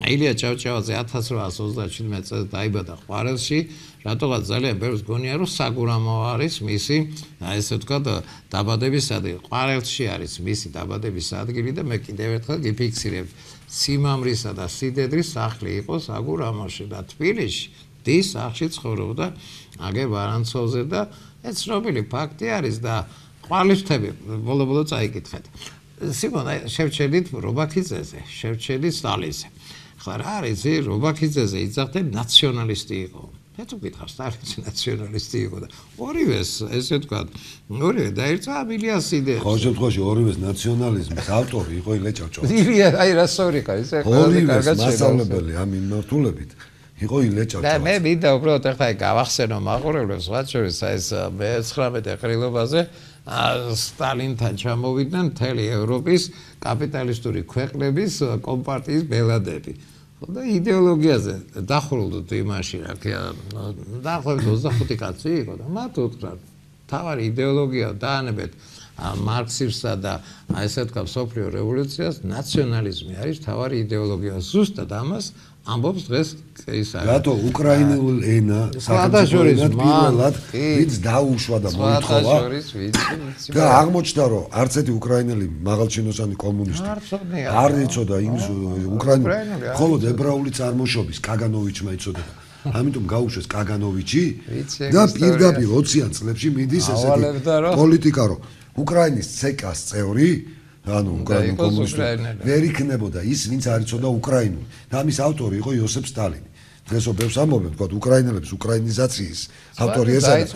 ილია ჭავჭავაძე 1837 წელს დაიბადა ყვარელში, რატოღაც ძალიან ბევრს გონია რომ საგურამო არის მისი, ესე ვთქვათ, დაბადების ადგილი. ყვარელში არის მისი დაბადების ადგილი და მე კიდევ ერთხელ გიფიქსირებ, სიმამრისა და სიდედრის სახლი იყო საგურამოში და თბილისში დის სახლში ცხოვრობდა აგე ვარანცოვზე და ეს ცნობილი ფაქტი არის და ყვარლისთები ბოლო-ბოლო წაიკითხეთ. Simon, შევჩერდით რობაქიძეზე, შევჩერდით სტალინზე. ხლა რა არის რობაქიძეზე იძახდნენ ნაციონალისტი იყო. Let's look at Stalin's nationalistic. Orives, as it got. Orives, there's a million cities. Orives nationalism. Autor, you go let your choice. I sorry, Orives, Masalabelli, I mean, not too bit. You go let your choice. Maybe the protect like Gavaxeno Magorevs, what says, Besramet, Krilovaze, Stalin Tanchamovidan, Tele Europis, capitalist to requerebis, compartis, Beladeti. და იდეოლოგიაზე დახრილდით იმაში, რა ქვია, დაახლოებით 25 კაცი იყო და მათ უთხრა, თავარი იდეოლოგია დაანებეთ მარქსიზმსა და ესე ვთქვა სოფლიო რევოლუციას, ნაციონალიზმი არის თავარი იდეოლოგია. Ზუსტად ამას ამბობს დღეს ის არის. რატო უკრაინულ ენა საერთაშორისო პირველად ვინც დაუშვა და მოითხოვა და აღმოჩნდა რომ არც ერთი უკრაინელი მაღალჩინოსანი კომუნისტი არ იცოდა იმის უკრაინული მხოლოდ ებრაული წარმოშობის კაგანოვიჩმა იცოდა ამიტომ გაუშვეს კაგანოვიჩი და პირდაპირ 20-იან წლებში მიდის ესეთი პოლიტიკა რომ უკრაინის ცეკას წევრი ანუ უკრაინული კომუნისტი ვერ იქნებოდა ის ვინც არ იცოდა უკრაინული და ამის ავტორი იყო იოსებ სტალინი დღესო ბევრს ამბობენ თქვა უკრაინელების უკრაინიზაციის ავტორი ეს არის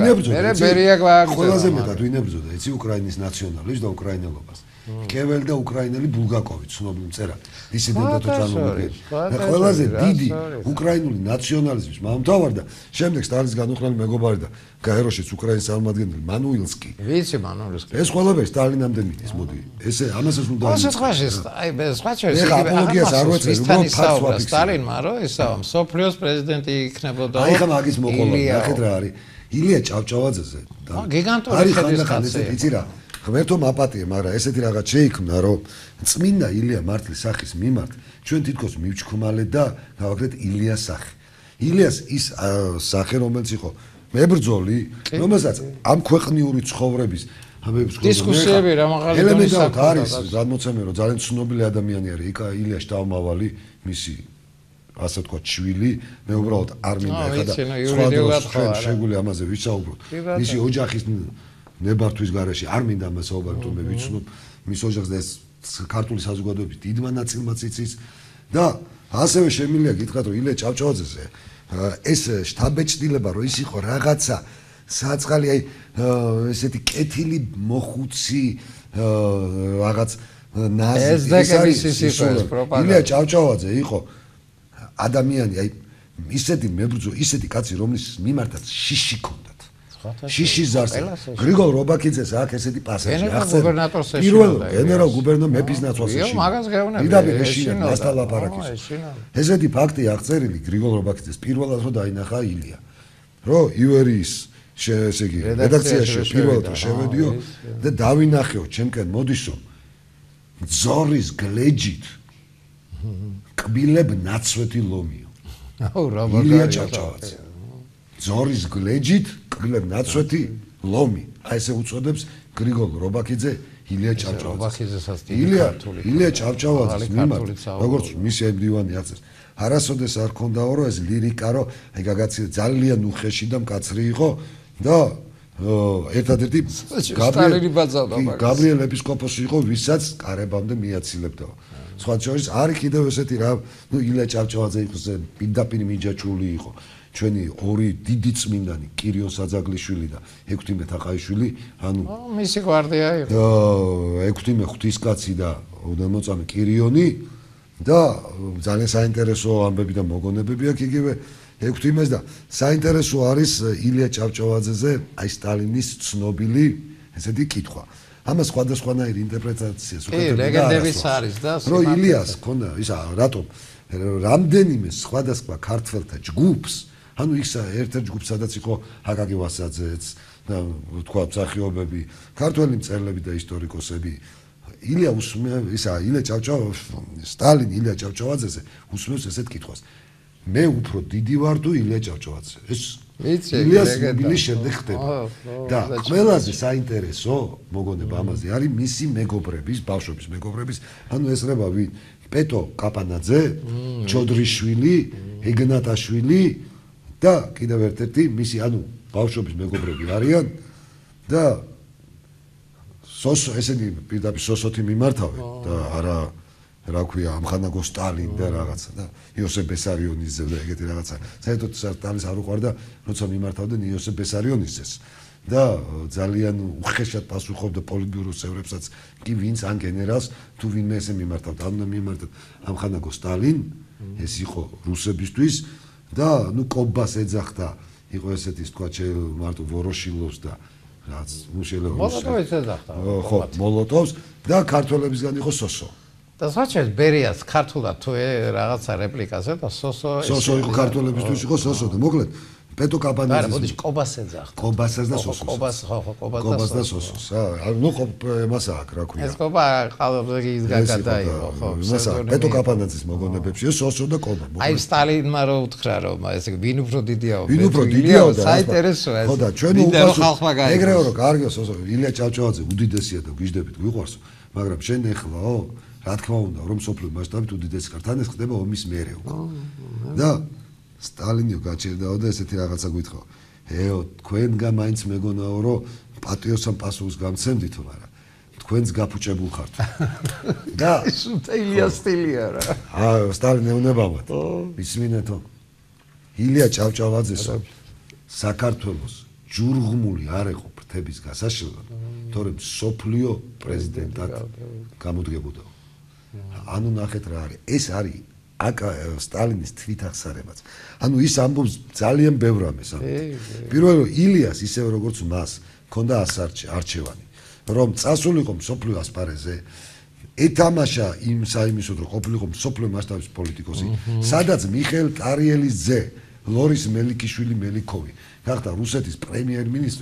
ყველაზე მეტად ვინ ებრძოდა იცი უკრაინის ნაციონალიზმს და უკრაინელობას კეველი და უკრაინელი ბულგაკოვი ცნობილი მწერალი დისიდენტთა წარმომადგენელი და ყველაზე დიდი უკრაინული ნაციონალიზმის მომთავარ და შემდეგ სტალინის განუხრელი მეგობარი და გაეროშიც უკრაინის წარმომადგენელი მანუილსკი ვიცი მანუილსკი ეს ყველაფერი სტალინამდე მიდის მოდი ესე ამასაც უნდა აი სხვა შეიძლება სტალინმა რო ისა სოფლიოს პრეზიდენტი იქნებოდა აი ხა მაგის მოყოლა ნახეთ რა არის ილია ჭავჭავაძეზე გიგანტური ხედის იცი რა ღმერთო მაპატიე, მაგრამ ესეთი რაღაც შეიქმნა, რომ წმინდა ილია მართლის სახის მიმართ ჩვენ თითქოს მივჩქუმალე და გავაკრეთ ილიას სახე. ილიას ის სახე, რომელიც იყო მებრძოლი, რომელსაც ამ ქვეყნიური ცხოვრების დისკუსიები რა მაღალი ელემენტად არის, გადმოცემენ, რომ ძალიან ცნობილი ადამიანი არის, იქა ილია შტავმავალი, მისი ასე თქვა შვილი, მე უბრალოდ არ მინდა ეხლა სხვა შეგვიძლია ამაზე ვისაუბროთ. მისი ოჯახის ნებართვის გარეშე არ მინდა ამას საუბარი თუ მე ვიცნობ მის ოჯახს და ეს ქართული საზოგადოების დიდმა ნაწილმაც იცის და ასევე შემიძლია გითხრათ რომ ილია ჭავჭავაძეზე ეს შთაბეჭდილება რომ ის იყო რაღაცა საწყალი აი ესეთი კეთილი მოხუცი რაღაც ნაზი ილია ჭავჭავაძე იყო ადამიანი აი ისეთი მებრძოლი ისეთი კაცი რომლის მიმართაც შიში ქონდა შიშის ზარზე გრიგოლ რობაქიძეს აქ ესეთი პასაჟი ახსენე პირველ გენერალ გუბერნატორ მეფის ნაცვალში მაგას გეუბნები დიდაბი ეშინა დასტალაპარაკის ესეთი ფაქტი აღწერილი გრიგოლ რობაქიძეს პირველად რო დაინახა ილია რო ივერიის ესე იგი რედაქციაში პირველად შევედიო და დავინახეო ჩემკენ მოდისო ზორის გლეჯით კბილებ ნაცვეთი ლომიო ილია ჭავჭავაძე ზორის გლეჯით კბილებ ნაცვეთი ლომი აი ესე უწოდებს გრიგოლ რობაქიძე ილია ჭავჭავაძეს ილია ჭავჭავაძის მიმართ როგორც მისი მდივანი აღწერს არასოდეს არ ქონდაო რომ ეს ლირიკა რომ აი გაგაცი ძალიან უხეში და მკაცრი იყო და ერთადერთი გაბრიელ ეპისკოპოსი იყო ვისაც კარებამდე მიაცილებდა სხვა შორის არის კიდევ ესეთი რა ნუ ილია ჭავჭავაძე იყო პირდაპირ მიჯაჭვული იყო ჩვენი ორი დიდი წმინდანი კირიო საძაგლიშვილი და ექვთიმე თაყაიშვილი ანუ მისი გვარდია იყო ექვთიმე ღვთისკაცი და უდამოწამე კირიონი და ძალიან საინტერესო ამბები და მოგონებები აქვს იგივე ექვთიმეს და საინტერესო არის ილია ჭავჭავაძეზე აი სტალინის ცნობილი ესეთი კითხვა ამას სხვადასხვანაირი ინტერპრეტაციას უკეთებდა ლეგენდების არის და რო ილიას ქონდა ისა რატომ რამდენიმე სხვადასხვა ქართველთა ჯგუფს ანუ ისა ერთ-ერთ ჯგუფს სადაც იყო აკაკი ვასაძეც და თქვა მსახიობები ქართველი მწერლები და ისტორიკოსები ილია ილია სტალინი ილია ჭავჭავაძეზე უსმენს ესეთ კითხვას. მე უფრო დიდი ვარ თუ ილია ჭავჭავაძე. ეს ილიას მობილი შემდეგ ხდება. და ყველაზე საინტერესო მოგონება ამაზე არის მისი მეგობრების, ბავშვების მეგობრების, ანუ ესრება ვინ? პეტო კაპანაძე, ჩოდრიშვილი, ეგნატაშვილი და კიდევ ერთ-ერთი მისი ანუ ბავშვების მეგობრები არიან და ესენი პირდაპირ სოსოთი მიმართავენ და არა რა ქვია ამხანაგო სტალინ და რაღაცა და იოსებ ბესარიონის და ეგეთი რაღაცა. საერთოდ სტალინს არ უყვარდა, როცა მიმართავდნენ იოსებ ბესარიონისს და ძალიან უხეშად პასუხობდა პოლიტბიუროს წევრებსაც კი ვინც ან გენერალს თუ ვინმე ესე მიმართავდა. ანუ მიმართავდა ამხანაგო სტალინ, ეს იყო რუსებისთვის და ნუ კობას ეძახდა, იყო ესეთი თქვა მარტო ვოროშილოვს და რაც ნუ შეიძლება მოლოტოვს ეძახდა. ხო, მოლოტოვს და ქართველებისგან იყო სოსო. და საჩეს ბერიას ქართულად თუ რაღაცა რეპლიკაზე და სოსო იყო ქართველებისთვის იყო სოსო და მოკლედ პეტო კაპანაძე. არა, მოდი კობას ეძახდა. კობასას და სოსოს. კობას და სოსოს. ნუ მასა აქ რა ქვია. ეს კობა ყალბეგის გაგადაიღო, ხო. მასა პეტო კაპანაძის მოგონებებში სოსო და კობა. აი სტალინმა რო უთხრა რომ ესე ვინ უფრო დიდიაო. ვინ უფრო დიდიაო და საინტერესოა ეს. ხო და ჩვენ უყურებთ ეგრეო რომ კარგია სოსო ილია ჭავჭავაძე უდიდესია და გვიждებით გვიყვარს, მაგრამ შენ ეხლაო რა თქმა უნდა რომ სოფლიო მასშტაბით უდიდესი ხარ თან ეს ხდება ომის მერე უკვე. და სტალინიო გაჩერდაო და ესეთი რაღაცა გვითხოვ. ეო, თქვენგან მაინც მეგონაო, რომ პატიოსან პასუხს გამცემდით, მაგრამ თქვენს გაფუჭებულ ხართ. და ეს უნდა ილია სტილია რა. სტალინი უნებავად. ისმინეთო. ილია ჭავჭავაძესო საქართველოს ჯურღმული არ ეყო ფრთების გასაშლელად, თორემ სოფლიო პრეზიდენტად გამოდგებოდა. ანუ ნახეთ რა არის. ეს არის სტალინის თვითახსარებაც. ანუ ის ამბობს ძალიან ბევრ ამას. პირველად ილიას ისევ როგორც მას ჰქონდა არჩევანი, რომ წასულიყო მსოფლიო ასპარეზზე, ეთამაშა იმ საიმისოდ რომ ყოფილიყო მსოფლიო მასშტაბის პოლიტიკოსი, სადაც მიხეილ ტარიელის ძე, ლორის მელიქიშვილი მელიქოვი გახდა რუსეთის პრემიერ-მინისტრი,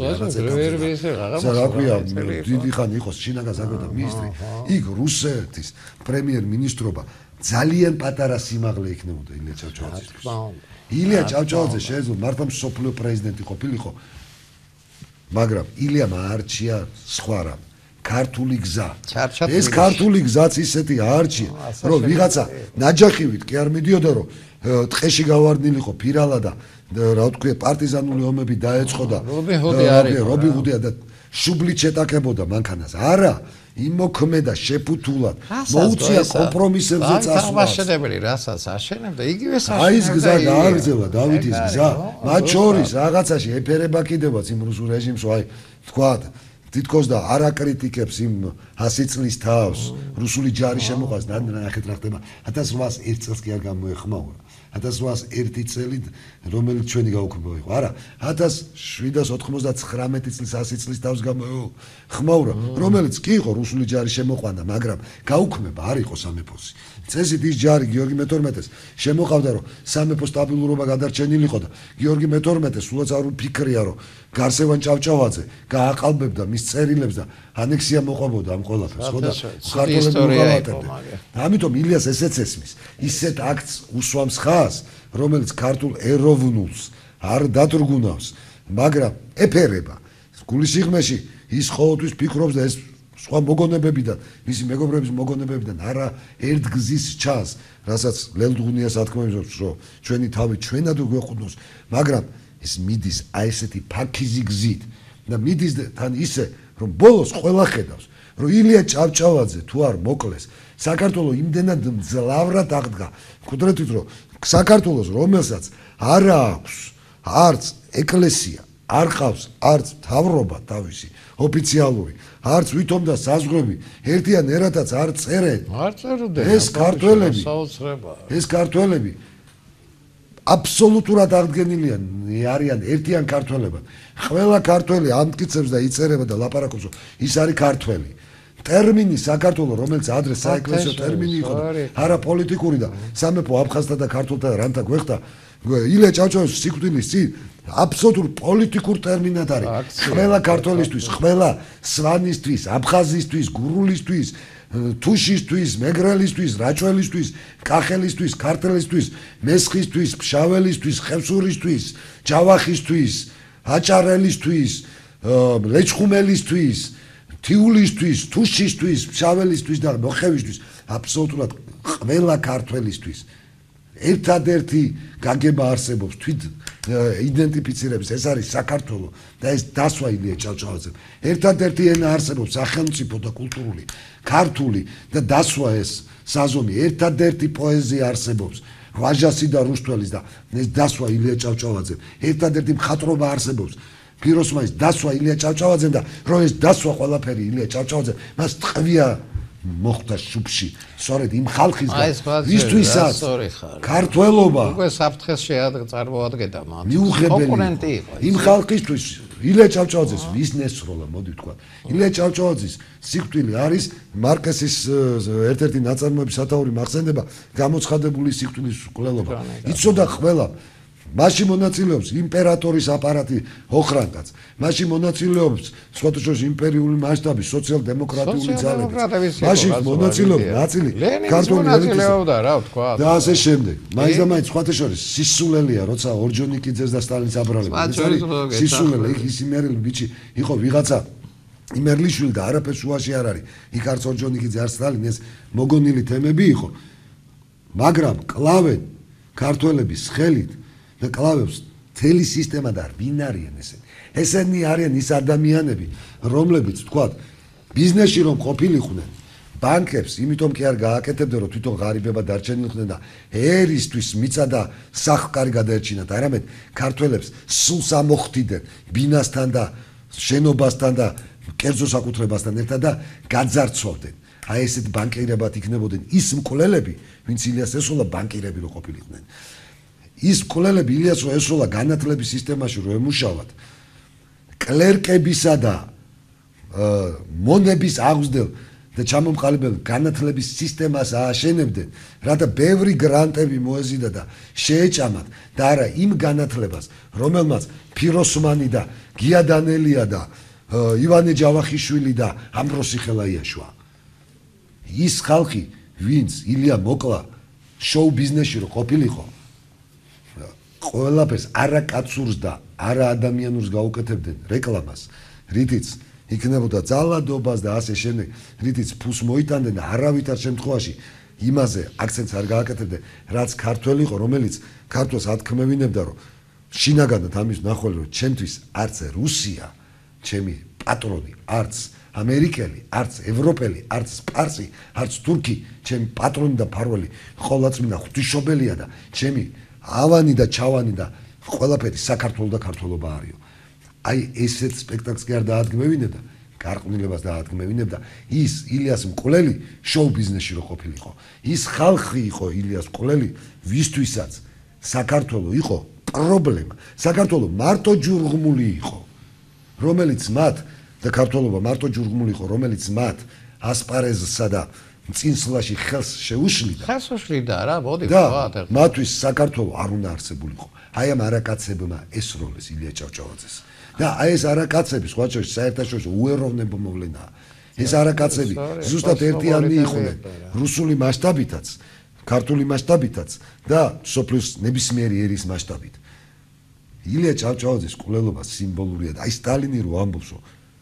რა ქვია, დიდი ხანი იყო შინაგან საქმეთა მინისტრი, იქ რუსეთის პრემიერ-მინისტრობა ძალიან პატარა სიმაღლე იქნებოდა ილია ჭავჭავაძისთვის. ილია ჭავჭავაძე შეიძლება მართლა მსოფლიო პრეზიდენტი ყოფილიყო, მაგრამ ილიამ აარჩია სხვა რამ, ქართული გზა. ეს ქართული გზაც ისეთი აარჩია, რომ ვიღაცა ნაჯახივით კი არ მიდიოდა, რომ ტყეში გავარდნილიყო ფირალა და რა ვთქვი, პარტიზანული ომები დაეწყო და რობინ ჰუდია და შუბლით შეტაკებოდა მანქანას. არა, იმოქმედა შეფუთულად, მოუწია კომპრომისებზე წასვლას. შედეგები რასაც აშენებდა, იგივე აი ეს გზა დააგრძელა დავითის გზა. მათ შორის რაღაცაში ეფერება კიდევაც იმ რუსულ რეჟიმს, აი თქვათ თითქოს და არ აკრიტიკებს იმ 100 წლის თავს, რუსული ჯარი შემოყვას და ნახეთ რა ხდება. 1801 წელს კი არ გამოეხმაურა. 1801 წელი რომელიც ჩვენი გაუქმება იყო. არა, 1799 წლის 100 წლის თავს გამოეხმაურა, რომელიც კი იყო რუსული ჯარი შემოყვანა, მაგრამ გაუქმება არ იყო სამეფოსი. წესით ის ჯარი გიორგი მე-12-ს შემოყავდა, რომ სამეფო სტაბილურობა გადარჩენილიყო და გიორგი მე-12 სულაც არ უფიქრია, რომ გარსევან ჭავჭავაძე გააყალბებდა მის წერილებს და ანექსია მოყვებოდა ამ ყველაფერს, ხო და ქართველები მოყავდა. ამიტომ ილიას ესეც ესმის, ისეთ აქტს უსვამს ხას, რომელიც ქართულ ეროვნულს არ დადრგუნავს, მაგრამ ეფერება. გულისიღმეში ის ყოველთვის ფიქრობს და ეს სხვა მოგონებებიდან, მისი მეგობრების მოგონებებიდან არა ერთ გზის ჩანს, რასაც ლელდღუნიას ათქმევს, რომ ჩვენი თავი ჩვენად გვეყუდნოს, მაგრამ ის მიდის აი ესეთი ფაქიზი გზით და მიდის თან ისე, რომ ბოლოს ყველა ხედავს, რომ ილია ჭავჭავაძე თუ არ მოკლეს, საქართველოს იმდენად მძლავრად აღდგა, კუდრეთით რომ საქართველოს რომელსაც არ აქვს არც ეკლესია, არ ყავს არც მთავრობა თავისი ოფიციალური, არც ვითომ და საზღვრები ერთიან ერათაც არ წერენ. არ წერდნენ. ეს ქართველები აბსოლუტურად აღდგენილი არიან ერთიან ქართველებად. ყველა ქართველი ამტკიცებს და იწერება და ლაპარაკობს, რომ ის არის ქართველი. ტერმინი საქართველოს, რომელიც ადრე საეკლესიო ტერმინი იყო, არა პოლიტიკური და სამეფო აფხაზთა და ქართველთა რანთა გვეხდა, ილია ჭავჭავაძის სიკვდილის წინ აბსოლუტურ პოლიტიკურ ტერმინად არის. ყველა ქართველისთვის, ყველა სვანისთვის, აფხაზისთვის, გურულისთვის, თუშისთვის, მეგრელისთვის, რაჭველისთვის, კახელისთვის, ქართველისთვის, მესხისთვის, ფშაველისთვის, ხევსურისთვის, ჯავახისთვის, აჭარელისთვის, ლეჩხუმელისთვის, თიულისთვის, თუშისთვის, ფშაველისთვის და მოხევისთვის, აბსოლუტურად ყველა ქართველისთვის ერთადერთი გაგება არსებობს თვით იდენტიფიცირების ეს არის საქართველო და ეს დასვა ილია ჭავჭავაძემ. ერთადერთი ენა არსებობს სახელმწიფო და კულტურული ქართული და დასვა ეს საზომი ერთადერთი პოეზია არსებობს ვაჟასი და რუსთველის და ეს დასვა ილია ჭავჭავაძემ. ერთადერთი მხატვრობა არსებობს ფიროსმაის დასვა ილია ჭავჭავაძემ და რომ ეს დასვა ყველაფერი ილია ჭავჭავაძემ მას ტყვია მოხდა შუბში სწორედ იმ ხალხისგან ვისთვისაც ქართველობა უკვე საფრთხეს წარმოადგენდა მათ კონკურენტი იყო იმ ხალხისთვის ილია ჭავჭავაძეს ვის ნესროლა მოდი ვთქვა ილია ჭავჭავაძის სიკვდილი არის მარკესის ერთ-ერთი ნაწარმოების სათაური მახსენდება გამოცხადებული სიკვდილის მკვლელობა იცოდა ყველა მაშინ მონაწილეობს იმპერატორის აპარატი ოხრანკაც მაშინ მონაწილეობს სხვათა შორის იმპერიული მასშტაბის სოციალ-დემოკრატიული ძალები მაშინ მონაწილეობს ნაწილი ქართული მონაწილეობდა რა ვთქვა და ასე შემდეგ მაინც და მაინც სხვათა შორის სისულელია როცა ორჯონიკიძეს და სტალინს აბრალებს სისულელე ის იმერელი ბიჭი იყო ვიღაცა იმერლიშვილი და არაფერს შუაში არ არის იქ არც ორჯონიკიძე არც სტალინი ეს მოგონილი თემები იყო მაგრამ კლავენ ქართველების ხელით და კლავებს თელი სისტემა და ვინ არიან ესენი არიან ის ადამიანები რომლებიც თქვათ ბიზნესში რომ ყოფილიყვნენ ბანკებს იმიტომ კი არ გააკეთებდნენ რომ თვითონ ღარიბება დარჩენილიყვნენ და ერისთვის მიწა და სახკარი გადაერჩინათ არამედ ქართველებს სულს ამოხდიდნენ ბინასთან და შენობასთან და კერძო საკუთრებასთან ერთად და გაძარცვავდნენ აი ესეთ ბანკირებად იქნებოდნენ ის მკვლელები ვინც ილიას ესოლა ბანკირები რო ყოფილიყვნენ ის მკვლელები ილიას რო ესოლა განათლების სისტემაში რო ემუშავათ კლერკებისა და მონების აღზრდელ და ჩამომყალიბებელ განათლების სისტემას ააშენებდნენ რათა ბევრი გრანტები მოეზიდა და შეეჭამათ და არა იმ განათლებას რომელმაც ფიროსმანი და გია დანელია და ივანე ჯავახიშვილი და ამბროსი ხელაიაშვა ის ხალხი ვინც ილია მოკლა შოუ ბიზნესში რო ყოფილიყო ყველაფერს არა კაცურს და არა ადამიანურს გაუკეთებდნენ რეკლამას რითიც იქნებოდა ძალადობას და ასე შემდეგ რითიც ფულს მოიტანდნენ და არავითარ შემთხვევაში იმაზე აქცენტს არ გააკეთებდნენ რაც ქართველი იყო რომელიც ქართველს ათქმევინებდა რომ შინაგანად ამის ნახველი რომ ჩემთვის არც რუსია ჩემი პატრონი არც ამერიკელი არც ევროპელი არც სპარსი არც თურქი ჩემი პატრონი და ფარველი ყოვლადწმინდა ღვთისმშობელია და ჩემი ავანი და ჩავანი და ყველაფერი საქართველოს და ქართველობა არისო. აი ესეთ სპექტაკლს კი არ დაადგმევინებდა, გარყვნილებას დაადგმევინებდა ის ილიას მკვლელი შოუ ბიზნესში რო ყოფილიყო. ის ხალხი იყო ილიას მკვლელი, ვისთვისაც საქართველო იყო პრობლემა. საქართველო მარტო ჯურღმული იყო, რომელიც მათ და ქართველობა მარტო ჯურღმული იყო, რომელიც მათ ასპარეზსა და წინსვლაში ხელს შეუშლიდა. ხელს უშლიდა რა, მოდი ვთქვათ. მათთვის საქართველო არ უნდა არსებულიყო. აი ამ არაკაცებმა ესროლეს ილია ჭავჭავაძეს. და აი ეს არაკაცები სხვა შორის საერთაშორისო უეროვნებო მოვლენაა. ეს არაკაცები ზუსტად ერთიანი იყვნენ რუსული მასშტაბითაც, ქართული მასშტაბითაც და სოფლის ნებისმიერი ერის მასშტაბით. ილია ჭავჭავაძის კვლელობა სიმბოლურია და აი სტალინი რო ამბობსო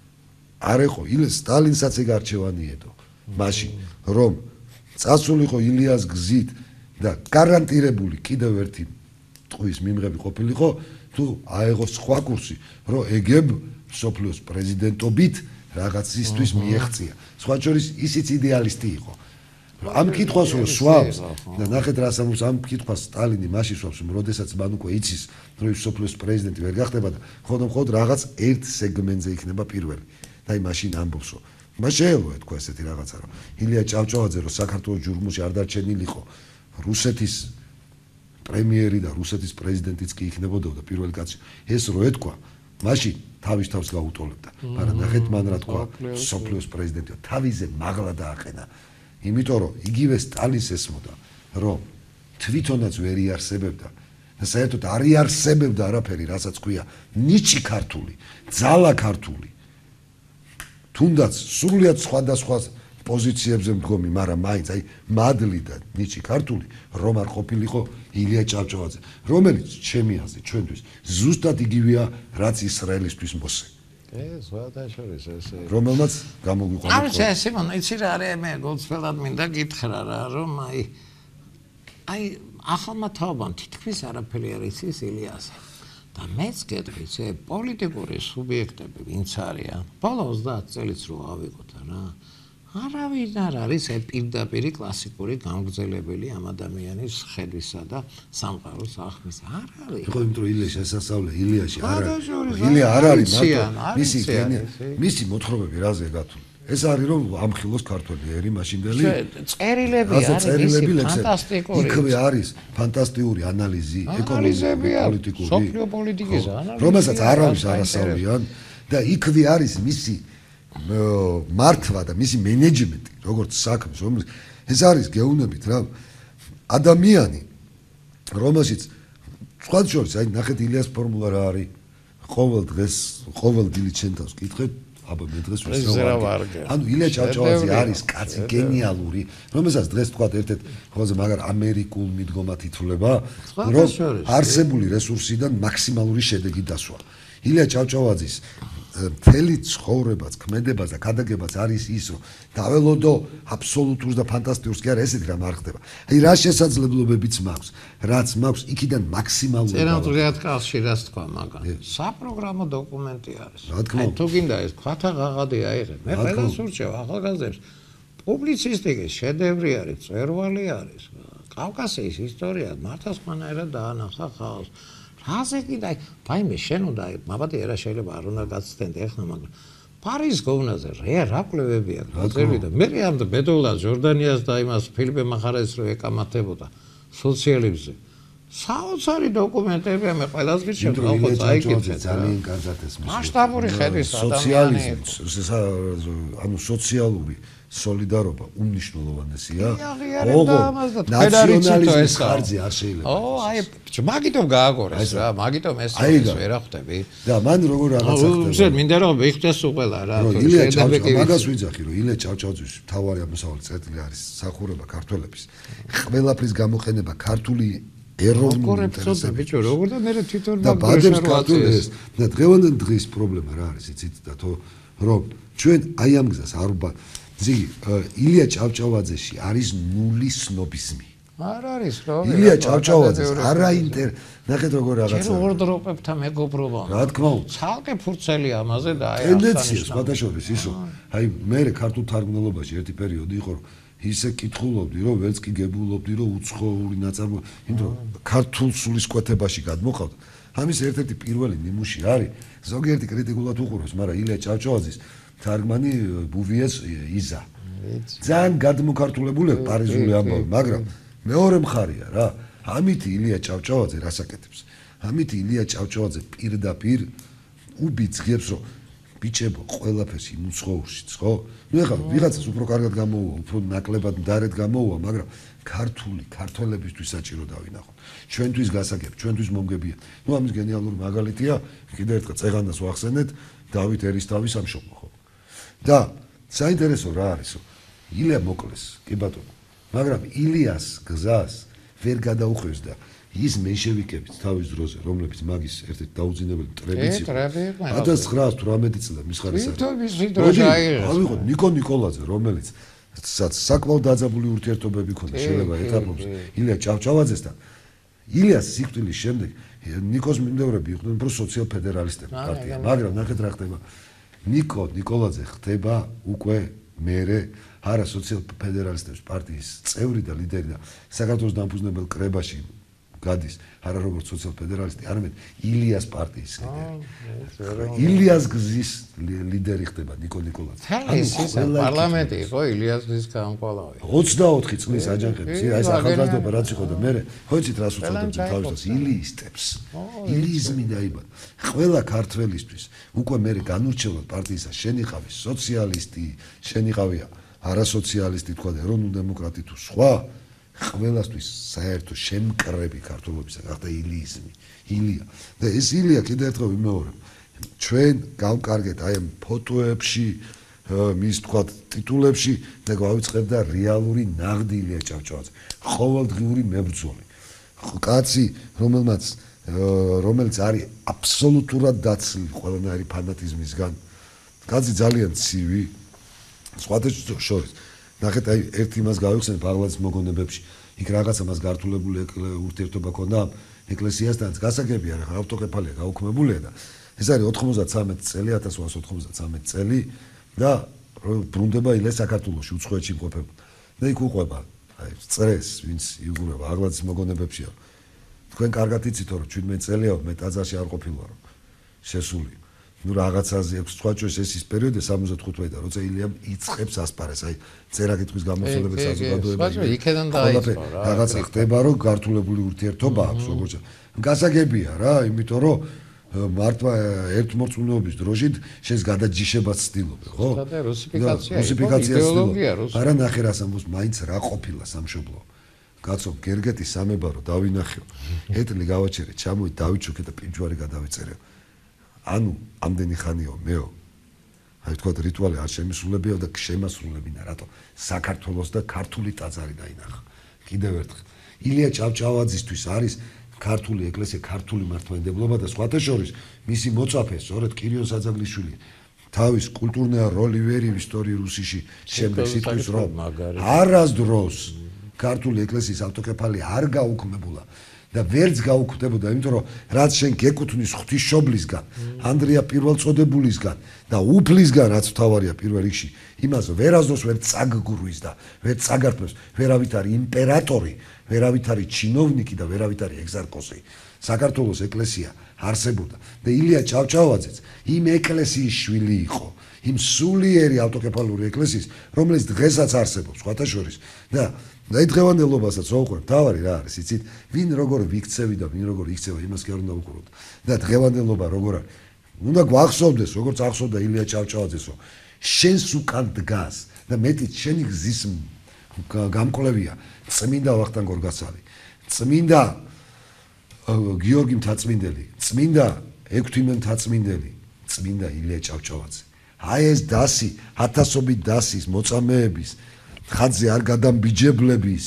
არ ეხო ილიას სტალინსაც ეგ არჩევანიედო. მაშინ რომ წასულიყო ილიას გზით და გარანტირებული კიდევ ერთი ტყვის მიმღები ყოფილიყო თუ აეღო სხვა კურსი რომ ეგებ სოფლიოს პრეზიდენტობით რაღაცისთვის მიეღწია სხვა შორის ისიც იდეალისტი იყო ამ კითხვას რომ სვავს და ნახეთ რა ამბობს ამ კითხვას სტალინი მაშინ სვავს როდესაც მან უკვე იცის რომ სოფლიოს პრეზიდენტი ვერ გახდება და ხოდომხოდ რაღაც ერთ სეგმენტზე იქნება პირველი და აი მაშინ ამბობს მას შეელოა თქვა ესეთი რაღაცა რომ ილია ჭავჭავაძე რომ საქართველოს ჯურგმულში არ დარჩენილიყო რუსეთის პრემიერი და რუსეთის პრეზიდენტიც კი იქნებოდა და პირველი კაცი ეს რო ეთქვა მაშინ თავის თავს გაუტოლებდა მაგრამ ნახეთ მან რა თქვა სოფლიოს პრეზიდენტი თავიზე მაღლა დააყენა იმიტომ რომ იგივე სტალინს ესმოდა რომ თვითონაც ვერ იარსებებდა და საერთოდ არ იარსებებდა არაფერი რასაც ქვია ნიჭი ქართული ძალა ქართული თუნდაც სრულიად სხვადასხვა პოზიციებზე მდგომი, მაგრამ მაინც აი მადლი და ნიჭი ქართული რომ არ ყოფილიყო ილია ჭავჭავაძე, რომელიც ჩემი აზრით ჩვენთვის ზუსტად იგივეა, რაც ისრაელისთვის მოსე. ზოგადად ესე რომელმაც გამოგვიყვანა. არ ვიცი, სიმონ, იცი რა არის, მე გულწრფელად მინდა გითხრა რა, რომ აი ახალმა თაობამ თითქმის არაფერი არ იცის ილიაზე. და მეც გეტყვით, პოლიტიკური სუბიექტები ვინც არიან, ბოლო 30 წელიც რო ავიღოთ რა. არავინ არ არის პირდაპირი კლასიკური გამგრძელებელი ამ ადამიანის ხედვისა და სამყაროს ახმის. არ არის. ხო, იმიტომ რომ ილია შესასწავლე ილიაში არ არის. ილია არ არის მარტო მისი მოთხრობები რაზე გათვლილი. ეს არის რომ ამხილოს ქართველი ერი მაშინდელი წერილები არის ფანტასტიკური. იქვე არის ფანტასტიკური ანალიზი, ეკონომიკური, პოლიტიკური, სოფლიო პოლიტიკის ანალიზი. რომელსაც არავის არ ასწავლიან და იქვე არის მისი მართვა და მისი მენეჯმენტი, როგორც საქმის, რომელიც ეს არის გეუბნებით რა ადამიანი, რომელშიც სხვა შორის აი ნახეთ ილიას ფორმულა რა არის, ყოველ დღეს, ყოველ დილით შენ თავს კითხეთ, აბა მე დღეს ვისაუბრებ. ანუ ილია ჭავჭავაძე არის კაცი გენიალური, რომელსაც დღეს თქვა ერთ-ერთ ყველაზე მაგარ ამერიკულ მიდგომად ითვლება, რომ არსებული რესურსიდან მაქსიმალური შედეგი დასვა. ილია ჭავჭავაძის მთელი ცხოვრებაც, ქმედებაც და გადაგებაც არის ის, რომ დაველოდო აბსოლუტურს და ფანტასტიკურს კი არა, ესეთი რამ არ ხდება. აი რა შესაძლებლობებიც მაქვს, რაც მაქვს იქიდან მაქსიმალური. წერილობრივად კავშირას თქვა მაგან. საპროგრამო დოკუმენტი არის. აი თუ გინდა ეს ქვათა ღაღადი აიღე. მე ყველას ურჩევ ახალგაზრდებს. პუბლიცისტიკის შედევრი არის, წერვალი არის. კავკასიის ისტორია მართლმსაჯულად დაანახა ხალხს. რაზე კიდე ვაიმე შენ უნდა მაბადე რა შეიძლება არ უნდა გაცდენდე ახლა მაგრამ პარიზ გოვნაზე რა კვლევები აქვს გაძლევი და მე ამ ბედოლა ჯორდანიას და იმას ფილიპე მახარაძეს რო ეკამათებოდა სოციალიზმზე საოცარი დოკუმენტები მე ყველას გიჩვენე ხო წაიკითხე ძალიან კარგად ეს მასშტაბური ხედვის სოციალიზმი ანუ სოციალური солидарობა უმნიშვნელოვანესია. ნაციონალიზმის ხარჯზე არ შეიძლება. აი, მაგიტომ გააგორეს რა, მაგიტომ ეს ვერ ხვდები. და მან როგორ რაღაცა ხდება. ზედ მინდა რომ ვიხდეს უყველა რა, ილია ჭავჭავაძე მაგას ვიძახი რომ ილია ჭავჭავაძის მთავარი აღმოსავლეთ წერტილი არის სახურება ქართველების. ყველაფრის გამოყენება ქართული ეროვნული ინტერესები. ბიჭო, როგორ და მე თვითონ მაგდროშა რო აწეს. და დღევანდელ დღის პრობლემა რა არის, იცით და თუ რომ ჩვენ აი ამ გზას არ ზიგი ილია ჭავჭავაძეში არის ნული სნობიზმი. არ არის რო. ილია ჭავჭავაძეს არაინტერ ნახეთ როგორ რაღაცა. ჯერ ორდროპებთან მეგობრობა. რა თქმა უნდა. ცალკე ფურცელი ამაზე და აი ტენდენცია სხვადასხვაობის ისო. აი მე ქართულ თარგმნელობაში ერთი პერიოდი იყო რომ ისე კითხულობდი რომ ვერც კი გებულობდი რომ უცხოური ნაწარმოები, იმიტომ რომ ქართულ სულისკვეთებაში გადმოყავდა. ამის ერთ-ერთი პირველი ნიმუში არის ზოგიერთი კრიტიკულად უყურებს, მაგრამ ილია ჭავჭავაძის თარგმანი ბუვიეს იზა. ძალიან გადმოქართულებული პარიზული ამბავი, მაგრამ მეორე მხარეა რა. ამით ილია ჭავჭავაძე რას აკეთებს? ამით ილია ჭავჭავაძე პირდაპირ უბიძგებს რომ ბიჭებო ყველაფერს იმ უცხოურშიც, ხო? ნუ ეხლა ვიღაცას უფრო კარგად გამოუვა, უფრო ნაკლებად მდარედ გამოუვა, მაგრამ ქართველებისთვის საჭირო დავინახოთ. ჩვენთვის გასაგებ, ჩვენთვის მომგებია. ნუ ამის გენიალური მაგალითია, კიდევ ერთხელ წეღანას ვახსენეთ, დავით ერისთავის სამშობლო, ხო? და საინტერესო რა არისო? ილია მოკლეს, კი ბატონო. მაგრამ ილიას გზას ვერ გადაუხვევს და ის მეშევიკებიც თავის დროზე, რომლებიც მაგის ერთ-ერთი დაუძინებელი მტრებიც იყო. 1918 წლიდან მის ხარეს არის. ავიღოთ ნიკო ნიკოლაძე, რომელიც საკმაოდ დაძაბული ურთიერთობები ჰქონდა შეიძლება ეტაპობზე ილია ჭავჭავაძესთან. ილიას სიკვდილის შემდეგ ნიკოს მიმდევრები იყვნენ უფრო სოციალ-ფედერალისტები პარტია, მაგრამ ნახეთ რა ხდება. ნიკო ნიკოლაძე ხდება უკვე მერე არა სოციალ-ფედერალისტების პარტიის წევრი და ლიდერი და საქართველოს დამფუძნებელ კრებაში გადის არა როგორც სოციალ-ფედერალისტი, არამედ ილიას პარტიის ლიდერი. ილიას გზის ლიდერი ხდება ნიკო ნიკოლაძე. ის პარლამენტი იყო ილიას გზის გამკვალავი. 24 წლის აჯანყების, აი ეს ახალგაზრდობა რაც იყო და მე ხო იცით რას უწოდებთ თავისას ილიისტებს. ილიიზმი დაიბადა. ყველა ქართველისთვის უკვე მე განურჩევლად პარტიისა შენიყავი სოციალისტი, შენიყავია არასოციალისტი თქვა და ეროვნულ დემოკრატი თუ სხვა ყველასთვის საერთო შემკრები ქართულობისა გახდა ილიიზმი, ილია. და ეს ილია კიდევ ერთხელ ვიმეორებ. ჩვენ გავკარგეთ აი ამ ფოტოებში მის თქვა ტიტულებში და გავიწყებდა რეალური ნაღდი ილია ჭავჭავაძე, ყოველდღიური მებრძოლი. კაცი, რომელიც არის აბსოლუტურად დაცლილი ყველანაირი ფანატიზმისგან. კაცი ძალიან ცივი, სხვათა შორის. ნახეთ, აი ერთ იმას გავიხსენებ აღლაძის მოგონებებში. იქ რაღაცა მას გართულებული ურთიერთობა ქონდა ეკლესიასთან, გასაგებია რა, ავტოკეფალია გაუქმებულია და ეს არის 93 წელი, 1893 წელი და ბრუნდება ილია საქართველოში უცხოეთში იმყოფება. და იქ უყვება, აი წრეს, ვინც იგურება აღლაძის მოგონებებშია. თქვენ კარგად იცით რომ 17 წელია მე ტაძარში არ ყოფილა რომ შესული. ნუ რაღაცაზე აქვს სხვაჭოს ეს ის პერიოდი 75 და როცა ილიამ იწყებს ასპარეს, აი წერა კითხვის გამოსვლების საზოგადოება. სხვაჭო იქიდან დაიწყო რა. რაღაცა ხდება რომ გართულებული ურთიერთობა აქვს როგორც. გასაგებია რა, იმიტომ რომ მართლა ერთმორწმუნეობის დროში შენს გადაჯიშებას ცდილობ, ხო? და რუსიფიკაცია იდეოლოგია რუსი. არა ნახე რას ამბობს, მაინც რა ყოფილა სამშობლო. კაცო, გერგეთის სამებარო დავინახეო. ეტლი გავაჩერე, ჩამოვიდ დავიჩუქე და პინჯვარი გადავიწერე. ანუ ამდენი ხანიო მეო. აი თქვა რიტუალი არ შემისულებია და შემასრულებინა, რატო? საქართველოს და ქართული ტაძარი დაინახა. კიდევ ერთხელ. ილია ჭავჭავაძისთვის არის ქართული ეკლესია, ქართული მართლმადიდებლობა და სხვათა შორის მისი მოწაფე, სწორედ კირიონ საძაღლიშვილი თავის კულტურნია როლი ვერი ისტორიულ რუსიში შემდეგ სიტყვის რომ არასდროს ქართული ეკლესიის ავტოკეფალია არ გაუქმებულა და ვერც გაუქმდებოდა, იმიტომ რომ რაც შენ გეკუთვნის ღვთისმშობლისგან, ანდრია პირველწოდებულისგან და უფლისგან, რაც თავარია პირველ რიგში, იმას ვერასდროს ვერ წაგგურვის და ვერ წაგართმევს, ვერავით არის იმპერატორი, ვერავით არის ჩინოვნიკი და ვერავით არის ეგზარქოსი. საქართველოს ეკლესია არსებობდა და ილია ჭავჭავაძეც იმ ეკლესიის შვილი იყო, იმ სულიერი ავტოკეფალური ეკლესიის, რომელიც დღესაც არსებობს, სხვათა შორის და აი დღევანდელობასაც ვუყურებ, თავარი რა არის, იცით, ვინ როგორ ვიქცევი და ვინ როგორ იქცევა, იმას კი არ უნდა ვუყუროთ. და დღევანდელობა როგორ არის, უნდა გვახსოვდეს, როგორც ახსოვდა ილია ჭავჭავაძეს, რომ შენს უკან დგას და მეტიც შენი გზის გამკვლევია წმინდა ვახტანგ გორგასალი, წმინდა გიორგი მთაწმინდელი, წმინდა ექვთიმე მთაწმინდელი, წმინდა ილია ჭავჭავაძე. აი ეს დასი, ათასობით დასის მოწამეების ხაძე არ გადამბიჯებლების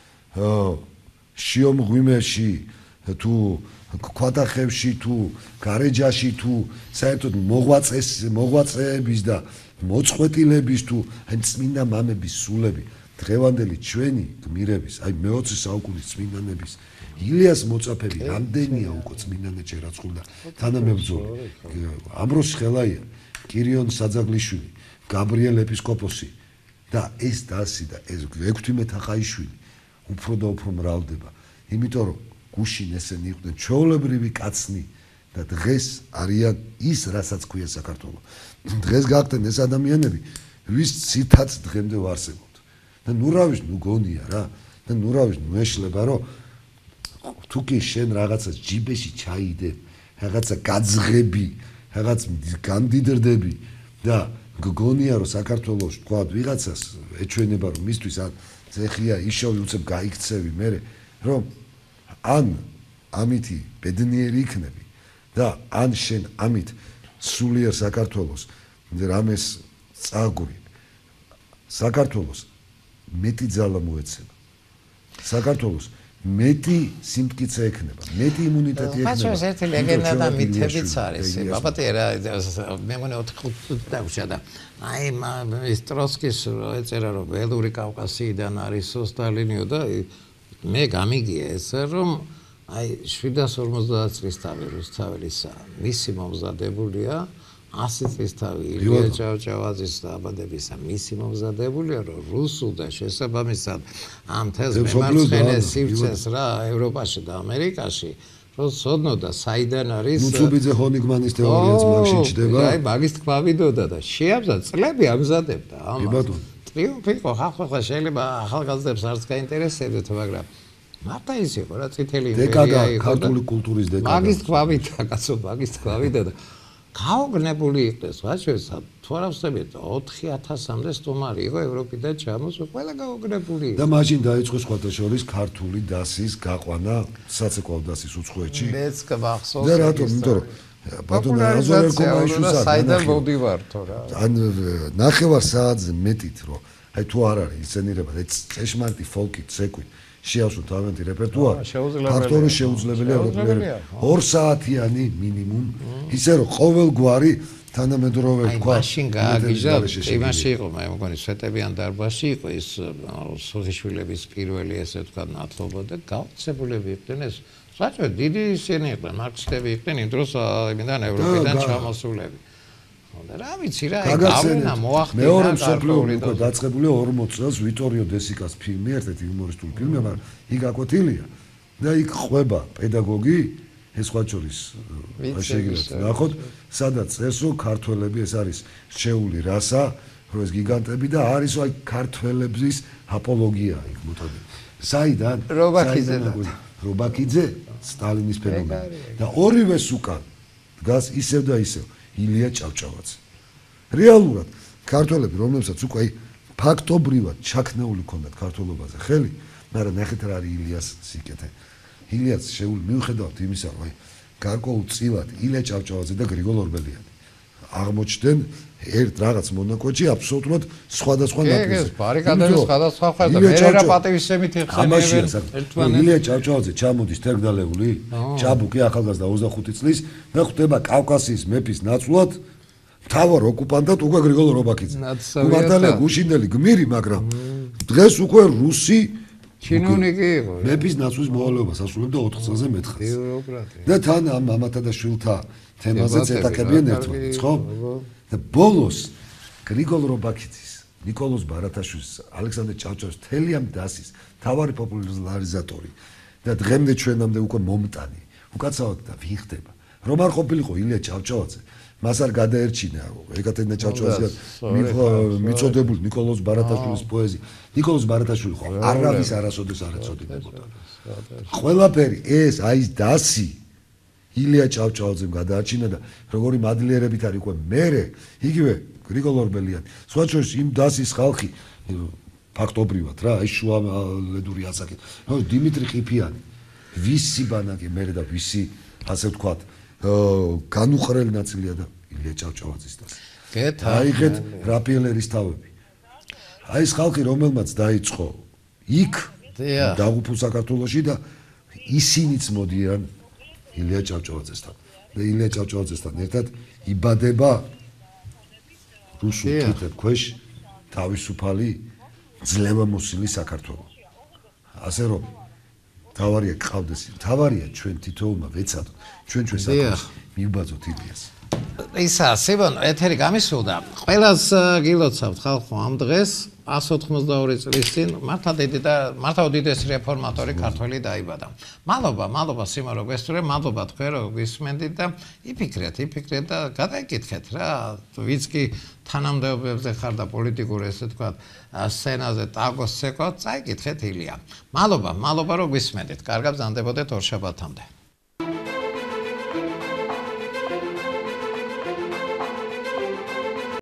შიომღვიმეში თუ ქვატახევში თუ გარეჯაში თუ საერთოდ მოღვაწეების და მოწყვეტილების თუ აი წმინდა მამების სულები დღევანდელი ჩვენი გმირების აი მე-20 საუკუნის წმინდანების ილიას მოწაფები რამდენია უკვე წმინდანეთში რაცხულდა თანამებრძოლი ამბროს ხელაია კირიონ საძაღლიშვილი გაბრიელ ეპისკოპოსი და ეს დასი და ეს ექვთიმე თახაიშვილი უფრო და უფრო მრავლდება იმიტომ რომ გუშინ ესენი იყვნენ ჩვეულებრივი კაცნი და დღეს არიან ის რასაც ქვია საქართველო დღეს გახდნენ ეს ადამიანები ვის ცითაც დღემდე ვარსებობთ და ნუ რავის ნუ გონია რა და ნუ რავის ნუ ეშლება რომ თუ კი შენ რაღაცას ჯიბეში ჩაიდებ რაღაცა გაძღები რაღაც გამდიდრდები და გგონია რომ საქართველოს თქვა ვიღაცას ეჩვენება რომ მისთვის ან ზეხია იშოვი უცებ გაიქცევი მე რომ ან ამითი ბედნიერი იქნები და ან შენ ამით სულიერ საქართველოს რამეს წაგური საქართველოს მეტი ძალა მოეცემა საქართველოს მეტი სიმტკიცე ექნება, მეტი იმუნიტეტი ექნება. ბაჭოს ერთი ლეგენდა და მითებიც არის. ბაბათი რა მე მგონი 4-5 დაგვშა და აი ის ტროცკის ეწერა რომ ველური კავკასიიდან არის სტალინიო და მე გამიგია ეს რომ აი 750 წლის თავი რუსთაველისა მისი მომზადებულია 100 წლის თავი ილია ჭავჭავაძის დაბადებისა მისი მომზადებულია რომ რუსულ და შესაბამისად ამ თეს მემარცხენე სივრცეს რა ევროპაში და ამერიკაში რომ ცოდნოდა საიდან არის ნუცუბიძე ჰონიგმანის თეორიაც მაგში ჩდება აი მაგის თქვა ვიდოდა და შეაბზა წლები ამზადებდა ამას ტრიუმფი ხო ხალხმა შეიძლება ახალგაზრდებს არც გაინტერესებდეთ მაგრამ მარტა ის იყო რა წითელი დეკადა ქართული კულტურის დეკადა მაგის თქვა ვიდა კაცო მაგის თქვა ვიდა და გაოგნებული იყდეს ვაჭრეს თუ არ ვსწრებით 4000-მდე სტუმარი იყო ევროპიდან ჩამოსული ყველა გაოგნებული და მაშინ დაიწყო სხვათა შორის ქართული დასის გაყვანა საცეკვაო დასის უცხოეთში მეც გახსოვს და რატომ იმიტომ რომ ბატონო აზორ ერკომაიშვილს საიდან მოვდივარ თო რა ან ნახევარ საათზე მეტით რომ აი თუ არ არის ინსცენირება და წეშმარიტი ფოლკი ცეკვით შეავსო თავიანთი რეპერტუარი ფაქტორი შეუძლებელია რომ 2 საათიანი მინიმუმ ისე რომ ყოველგვარი თანამედროვე თქვა მაშინ გააგიჟდა იმაში იყო მე მგონი სვეტებიან დარბაზში იყო ის სოხიშვილების პირველი ესე თქვა ნათლობა და გავრცებულები იყვნენ ეს საერთოდ დიდი ისინი იყვნენ მარქსისტები იყვნენ იმ დროს იმიდან ევროპიდან ჩამოსულები და რა ვიცი რა გავლენა მოახდინა მეორე მსოფლიო ომი უკვე დაწყებულია 40 წელს ვიტორიო დესიკას ფილმი ერთ-ერთი იუმორისტული ფილმი მაგრამ იქ აკვეთილია და იქ ყვება პედაგოგი ეს სხვა შორის შეგიძლიათ ნახოთ სადაც წესო ქართველები ეს არის რჩეული რასა რომ ეს გიგანტები და არის აი ქართველების აპოლოგია იქ მოთხოვი საიდან რობაქიძე სტალინის ფენომენი და ორივეს უკან დგას ისევ და ისევ ილია ჭავჭავაძე რეალურად ქართველები რომლებსაც უკვე აი ფაქტობრივად ჩაქნეული ქონდათ ქართველობაზე ხელი მაგრამ ნახეთ რა არის ილიას სიკეთე ილიას მიუხედავად იმისა რომ აი გარკვეულწილად ილია ჭავჭავაძე და გრიგოლ ორბელიანი აღმოჩნდნენ ერთ რაღაც მონაკვეთში აბსოლუტურად სხვადასხვა ნაპირზე. კი, ბარიკადების სხვადასხვა ხარდა. მე რა პატივისცემით იხსენებენ ერთმანეთს. ილია ჭავჭავაძე ჩამოდის თერგდალეული, ჭაბუკი ახალგაზრდა 25 წლის და ხვდება კავკასიის მეფის ნაცვლად მთავარ ოკუპანტად უკვე გრიგოლ რობაქიძე. მართალია გუშინდელი გმირი, მაგრამ დღეს უკვე რუსი ჩინოვნიკი იყო. მეფის ნაცვლის მოვალეობას ასრულებდა 4 წელზე მეთხეს. და თან ამ მამათა და შვილთა თემაზეც ეტაკებიან ერთმანეთს, ხო? და ბოლოს გრიგოლ რობაქიძის, ნიკოლოზ ბარათაშვილის, ალექსანდრე ჭავჭავაძის თელიამ დასის თავარი პოპულარიზატორი და დღემდე ჩვენამდე უკვე მომტანი. უკაცრავად და ვინ ხდება? რომ არ ყოფილიყო ილია ჭავჭავაძე, მას არ გადაერჩინა ეკატერინე ჭავჭავაძის მიწოდებული ნიკოლოზ ბარათაშვილის პოეზია. ნიკოლოზ ბარათაშვილი ხო არავის არასოდეს არ ეწოდებოდა. ყველაფერი ეს აი დასი ილია ჭავჭავაძემ გადაარჩინა და როგორი მადლიერებით არის უკვე მერე იგივე გრიგოლ ორბელიანი. სხვა შორის იმ დასის ხალხი ფაქტობრივად რა აი შუალედური ასაკი. ნუ დიმიტრი ყიფიანი ვისი ბანაკი მერე და ვისი ასე ვთქვათ განუხრელი ნაწილია და ილია ჭავჭავაძის დასი. აიღეთ რაპიელერის თავები. აი ეს ხალხი რომელმაც დაიწყო იქ დაღუპულ საქართველოში და ისინიც მოდიან ილია ჭავჭავაძესთან და ილია ჭავჭავაძესთან ერთად იბადება რუსულ თითებ ქვეშ თავისუფალი ძლევამოსილი საქართველო. ასე რომ თავარია გყავდეს, თავარია ჩვენ თითოეულმა ვეცადოთ, ჩვენ საქმეს მივბაძოთ ილიას. ისა სევან ეთერი გამისულდა. ყველას გილოცავთ ხალხო ამ დღეს 182 წლის წინ მართა უდიდესი რეფორმატორი ქართველი დაიბადა. მადლობა სიმარო გვესწრე, მადლობა თქვენ რომ გვისმენდით და იფიქრეთ და გადაიკითხეთ რა, ვიც კი თანამდებობებზე ხარ და პოლიტიკურ ესე თქვა სცენაზე ტაგოს ცეკვავთ, წაიკითხეთ ილია. მადლობა რომ გვისმენდით. კარგად ბრძანდებოდეთ ორშაბათამდე.